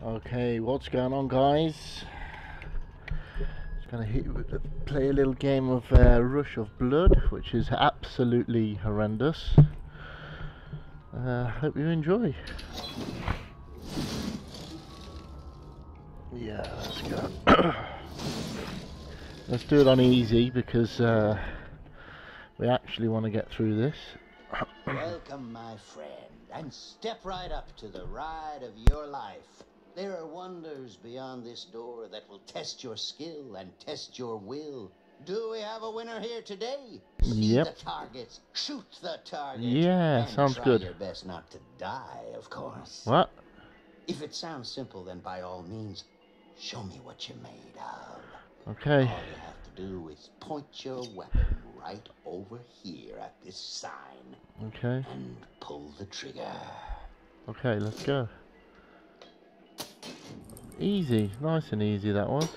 Okay, what's going on, guys? Just gonna play a little game of Rush of Blood, which is absolutely horrendous. Hope you enjoy. Yeah, let's go. Let's do it on easy because we actually want to get through this. Welcome, my friend, and step right up to the ride of your life. There are wonders beyond this door that will test your skill and test your will. Do we have a winner here today? See the targets, shoot the target. Yeah, and sounds try good. your best not to die, of course. What? If it sounds simple, then by all means, show me what you're made of. Okay. All you have to do is point your weapon right over here at this sign. Okay. And pull the trigger. Okay, let's go. Easy, nice and easy that was.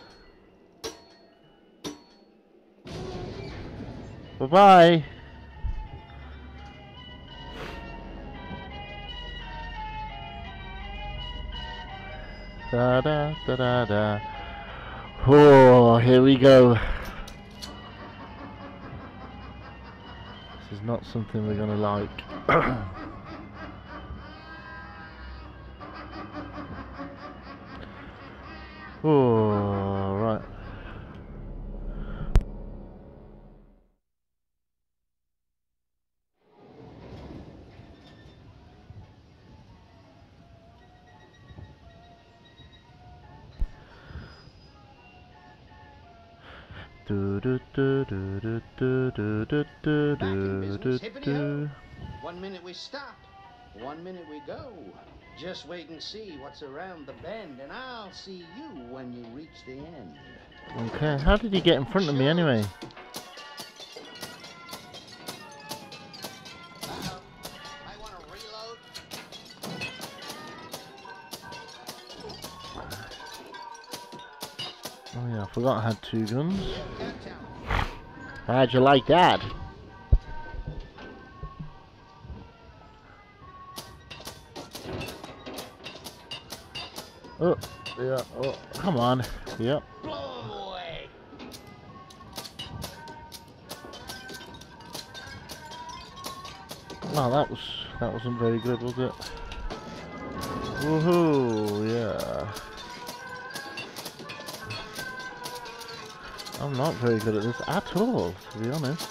Bye-bye. Da da da da da. Oh, here we go. This is not something we're gonna like. Oh, right. Do do do do do do do do do do do do. 1 minute we stop, 1 minute we go. Just wait and see what's around the bend, and I'll see you when you reach the end. Okay, how did he get in front of me anyway? I want to reload. Oh yeah, I forgot I had two guns. How'd you like that? Oh, yeah, oh, come on. Yep. Blow away. Oh, that wasn't very good, was it? Woohoo, yeah. I'm not very good at this at all, to be honest.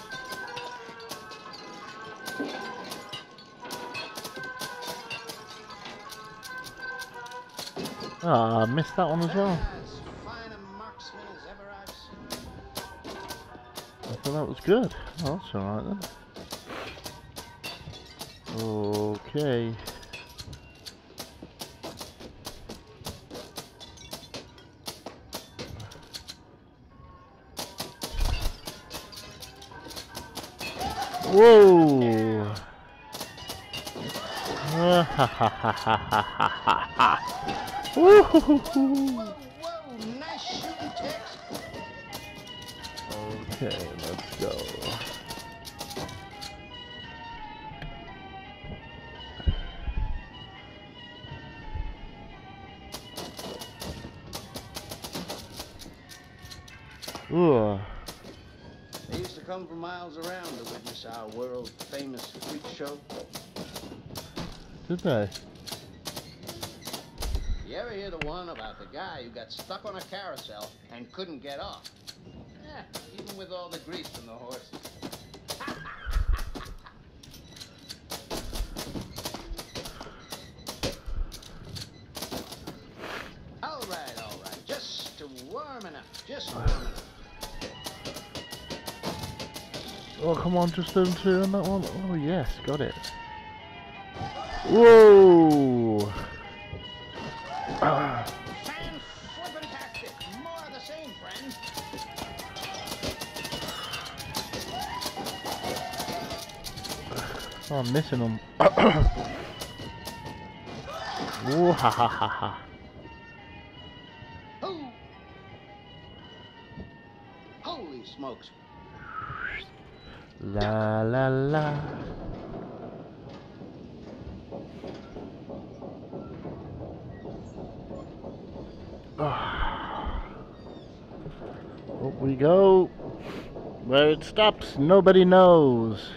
Ah, I missed that one as well. As fine a marksman as ever I've seen. I thought that was good. Oh, that's alright then. Okay. Whoa! Ha ha ha ha ha ha ha ha! Woo! Whoa, nice shooting, Tex. Okay, let's go. Ooh. They used to come from miles around to witness our world-famous freak show. Did they? You ever hear the one about the guy who got stuck on a carousel and couldn't get off? Yeah, even with all the grease from the horses. All right. Just warm enough. Just warm enough. Oh, come on, just them two on that one. Oh, yes, got it. Whoa! Fan-flippantastic. More of the same, friend. Oh, I'm missing them. Whoa, ha ha ha ha. Oh. Holy smokes. La la la. Up we go. Where it stops, nobody knows.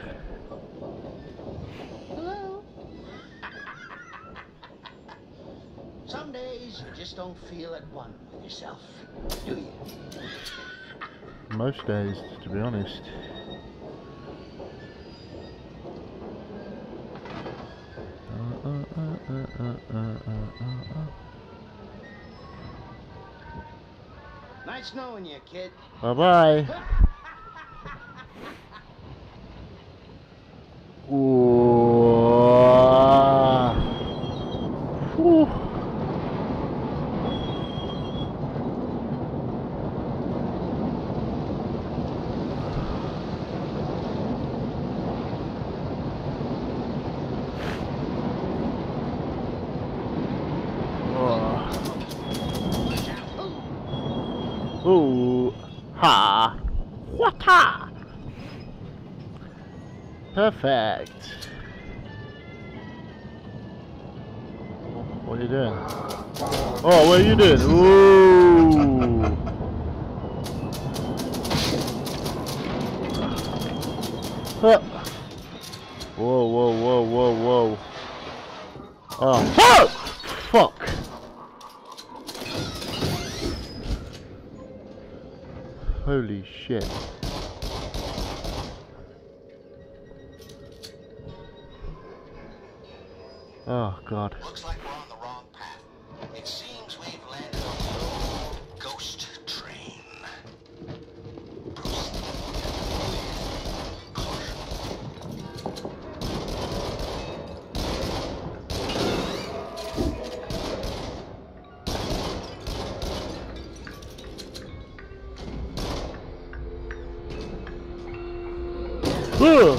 Hello? Some days you just don't feel at one with yourself, do you? Most days, to be honest. Nice knowing you, kid. Bye-bye. Whew. Ooh, ha, what-ha! Perfect. What are you doing? Oh, what are you doing? Ooh. Huh. Whoa, whoa, whoa, whoa, whoa. Oh, fuck! Fuck. Holy shit. Oh god. Looks like we're on the wrong path. It seems we've landed on the old ghost train. Proceed with caution. Ugh.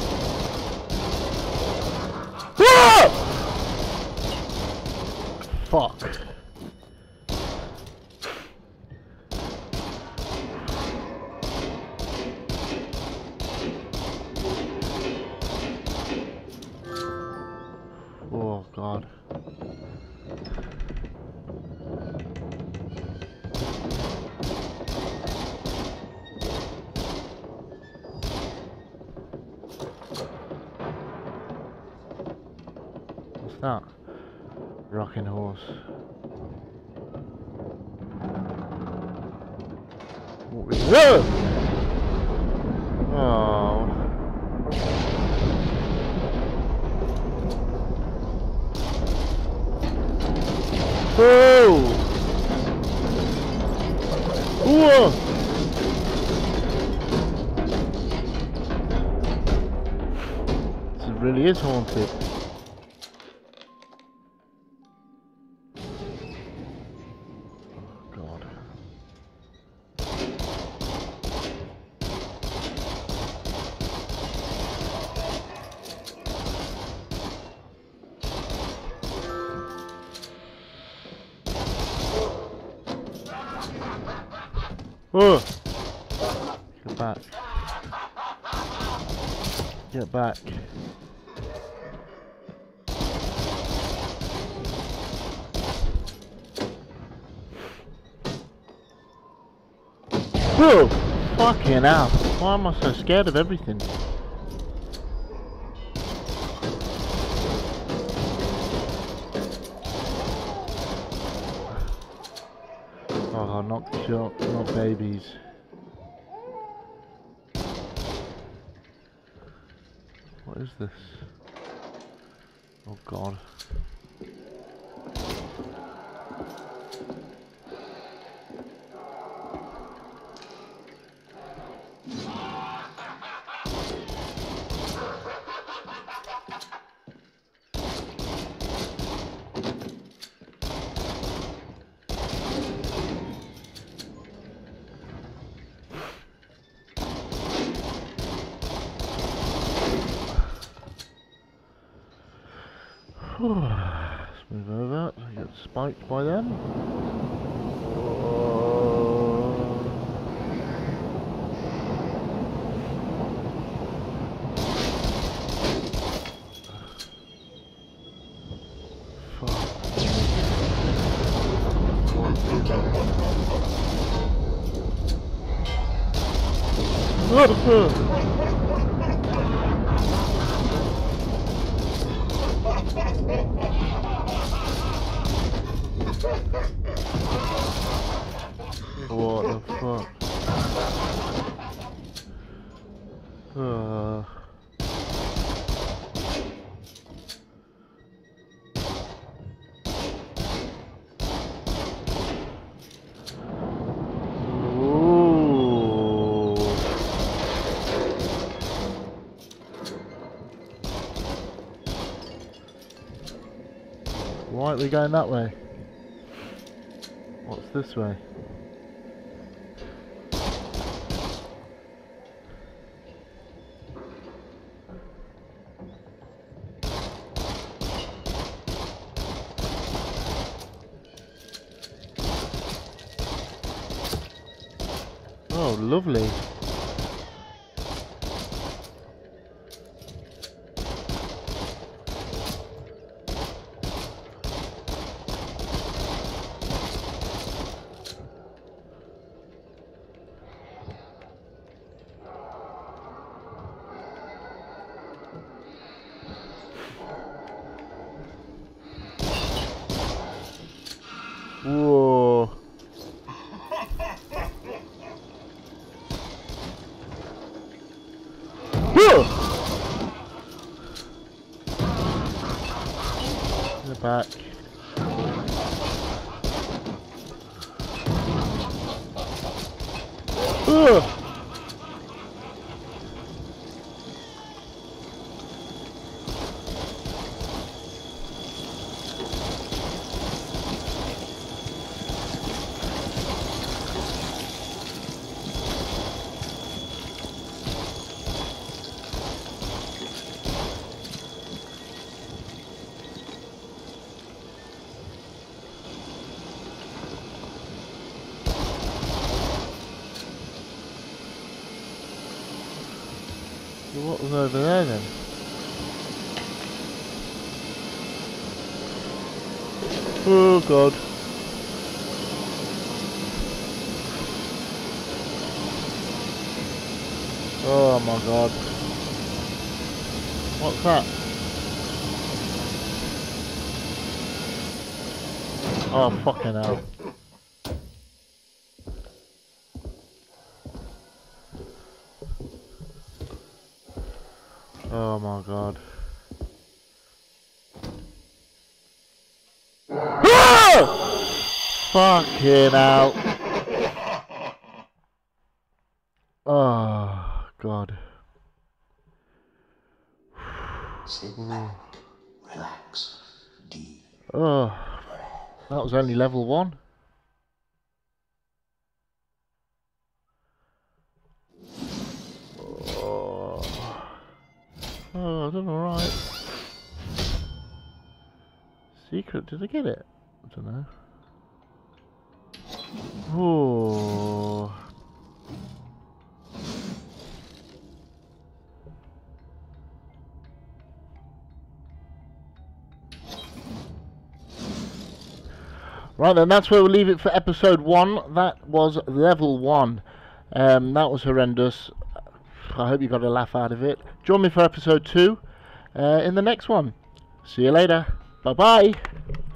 Ah! Fuck. Oh god. What's that? Rocking horse. What was that? Oh. Oh! Whoa! This really is haunted. Oh! Get back. Get back. Whoa! Fucking hell. Why am I so scared of everything? Oh, not babies. What is this? Oh god. Let's move over. I get spiked by them. Fuck. What the fuck? Ooh. Why aren't we going that way? What's this way? Oh, lovely. Whoa. Whoa! In the back. Ugh! What was over there then? Oh god. Oh my god. What's that? Oh fucking hell. Oh my god. Ah! Fucking hell. Oh god. Sit back, relax, deep. Oh, that was only level 1. Oh, I done alright. Secret, did I get it? I don't know. Oh. Right then, that's where we'll leave it for episode 1. That was level 1. That was horrendous. I hope you got a laugh out of it. Join me for episode 2 in the next one. See you later. Bye bye.